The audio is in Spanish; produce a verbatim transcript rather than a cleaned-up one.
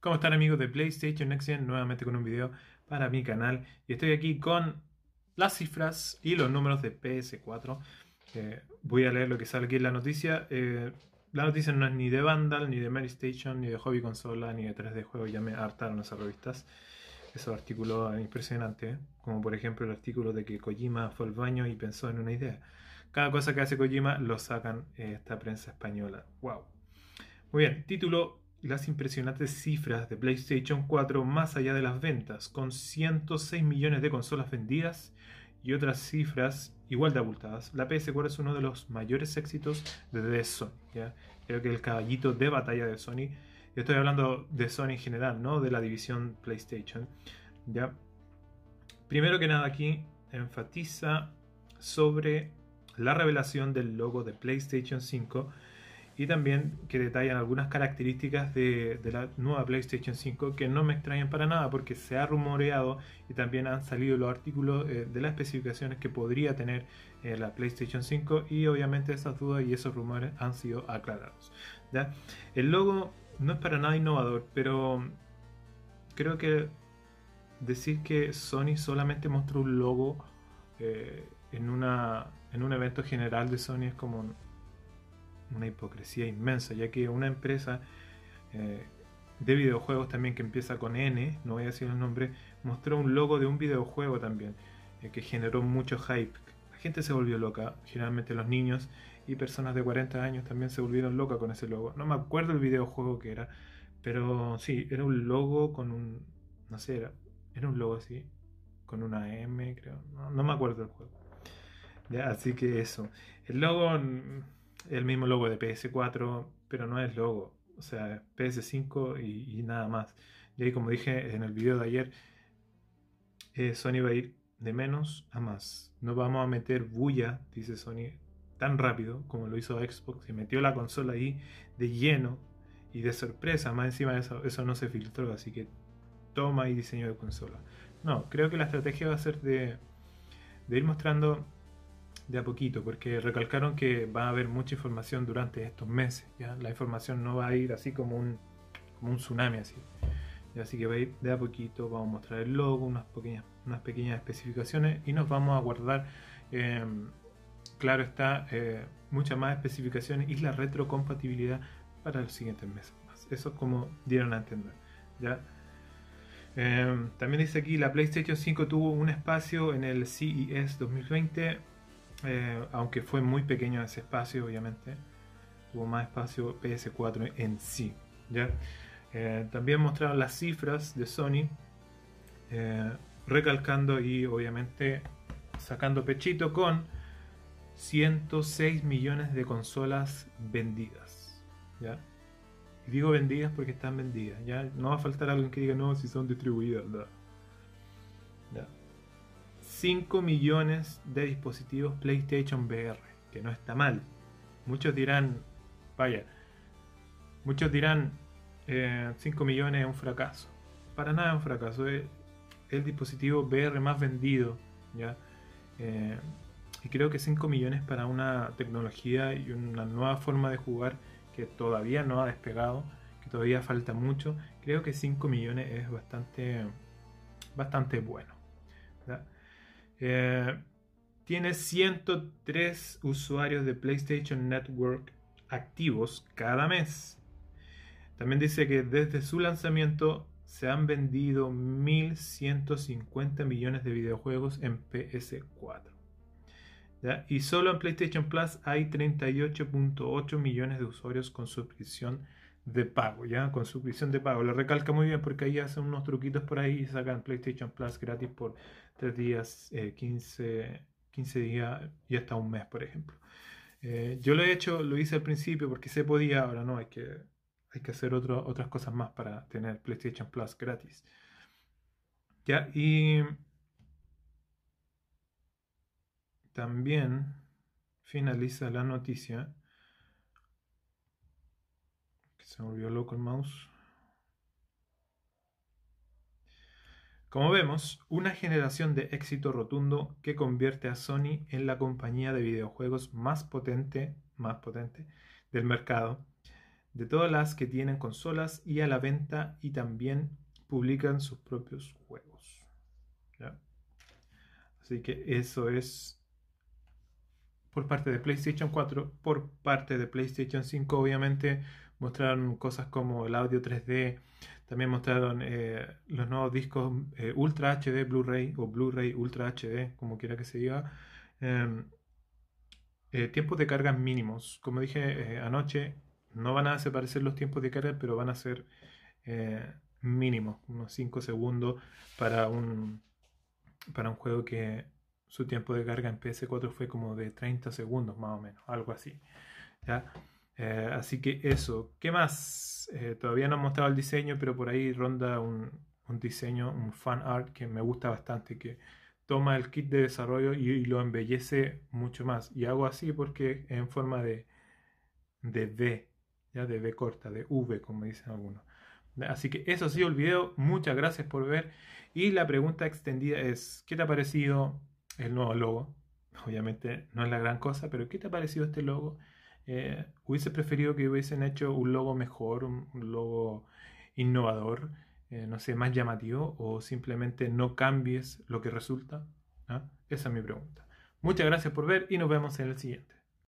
¿Cómo están, amigos de PlayStation Next Gen? Nuevamente con un video para mi canal. Y estoy aquí con las cifras y los números de P S cuatro. Eh, voy a leer lo que sale aquí en la noticia. Eh, la noticia no es ni de Vandal, ni de Mary Station, ni de Hobby Consola, ni de tres D Juegos. Ya me hartaron esas revistas. Esos artículos impresionantes, ¿eh? Como por ejemplo el artículo de que Kojima fue al baño y pensó en una idea. Cada cosa que hace Kojima lo sacan eh, esta prensa española. ¡Wow! Muy bien, título: las impresionantes cifras de PlayStation cuatro más allá de las ventas, con ciento seis millones de consolas vendidas y otras cifras igual de abultadas. La P S cuatro es uno de los mayores éxitos de Sony, ¿ya? Creo que el caballito de batalla de Sony. Yo estoy hablando de Sony en general, no de la división PlayStation, ¿ya? Primero que nada, aquí enfatiza sobre la revelación del logo de PlayStation cinco y también que detallan algunas características de, de la nueva PlayStation cinco que no me extrañan para nada, porque se ha rumoreado y también han salido los artículos eh, de las especificaciones que podría tener eh, la PlayStation cinco, y obviamente esas dudas y esos rumores han sido aclarados, ¿ya? El logo no es para nada innovador, pero creo que decir que Sony solamente mostró un logo eh, en, una, en un evento general de Sony es como una hipocresía inmensa, ya que una empresa eh, de videojuegos también que empieza con N, no voy a decir el nombre, mostró un logo de un videojuego también, eh, que generó mucho hype. La gente se volvió loca, generalmente los niños y personas de cuarenta años también se volvieron locas con ese logo. No me acuerdo el videojuego que era, pero sí, era un logo con un, no sé, era, era un logo así, con una M, creo, no, no me acuerdo el juego. Ya, así que eso. El logo, mm, el mismo logo de P S cuatro, pero no es logo. O sea, P S cinco y, y nada más. Y ahí, como dije en el video de ayer, eh, Sony va a ir de menos a más. No vamos a meter bulla, dice Sony, tan rápido como lo hizo Xbox. Y metió la consola ahí de lleno y de sorpresa. Más encima de eso, eso no se filtró, así que toma y diseño de consola. No, creo que la estrategia va a ser de, de ir mostrando de a poquito, porque recalcaron que va a haber mucha información durante estos meses, ¿ya? La información no va a ir así como un, como un tsunami así. ¿Ya? Así que va a ir de a poquito, vamos a mostrar el logo, unas pequeñas, unas pequeñas especificaciones y nos vamos a guardar, eh, claro está, eh, muchas más especificaciones y la retrocompatibilidad para los siguientes meses más. Eso es como dieron a entender, ¿ya? Eh, también dice aquí, la PlayStation cinco tuvo un espacio en el C E S dos mil veinte. Eh, aunque fue muy pequeño ese espacio, obviamente, tuvo más espacio P S cuatro en sí, ¿ya? Eh, también mostraron las cifras de Sony, eh, recalcando y obviamente sacando pechito con ciento seis millones de consolas vendidas, ¿ya? Y digo vendidas porque están vendidas, ¿ya? No va a faltar alguien que diga no, si son distribuidas, ¿no? ¿Ya? cinco millones de dispositivos PlayStation V R, que no está mal. Muchos dirán, vaya, muchos dirán eh, cinco millones es un fracaso. Para nada es un fracaso, es el dispositivo V R más vendido, ¿ya? Eh, y creo que cinco millones para una tecnología y una nueva forma de jugar que todavía no ha despegado, que todavía falta mucho, creo que cinco millones es bastante, bastante bueno, ¿ya? Eh, tiene ciento tres usuarios de PlayStation Network activos cada mes. También dice que desde su lanzamiento se han vendido mil ciento cincuenta millones de videojuegos en P S cuatro, ¿ya? Y solo en PlayStation Plus hay treinta y ocho punto ocho millones de usuarios con suscripción de pago, ¿ya? Con suscripción de pago. Lo recalca muy bien porque ahí hacen unos truquitos por ahí y sacan PlayStation Plus gratis por tres días, eh, quince, quince días y hasta un mes, por ejemplo. Eh, yo lo he hecho, lo hice al principio porque se podía, ahora no, hay que, hay que hacer otro, otras cosas más para tener PlayStation Plus gratis. ¿Ya? Y también finaliza la noticia, que se me volvió loco el mouse. Como vemos, una generación de éxito rotundo que convierte a Sony en la compañía de videojuegos más potente, más potente del mercado. de todas las que tienen consolas y a la venta, y también publican sus propios juegos. ¿Ya? Así que eso es por parte de PlayStation cuatro. Por parte de PlayStation cinco, obviamente, mostraron cosas como el audio tres D. También mostraron eh, los nuevos discos eh, Ultra H D Blu-ray o Blu-ray Ultra H D, como quiera que se diga. Eh, eh, tiempos de carga mínimos. Como dije eh, anoche, no van a desaparecer los tiempos de carga, pero van a ser eh, mínimos, unos cinco segundos para un, para un juego que su tiempo de carga en P S cuatro fue como de treinta segundos más o menos, algo así. ¿Ya? Eh, así que eso. ¿Qué más? Eh, todavía no han mostrado el diseño, pero por ahí ronda un, un diseño, un fan art que me gusta bastante, que toma el kit de desarrollo y, y lo embellece mucho más. Y hago así porque es en forma de, de V, ya de V corta, de V, como dicen algunos. Así que eso ha sido el video. Muchas gracias por ver. Y la pregunta extendida es: ¿qué te ha parecido el nuevo logo? Obviamente no es la gran cosa, pero ¿qué te ha parecido este logo? Eh, ¿hubiese preferido que hubiesen hecho un logo mejor, un, un logo innovador, eh, no sé, más llamativo, o simplemente no cambies lo que resulta? ¿Ah? Esa es mi pregunta. Muchas gracias por ver y nos vemos en el siguiente.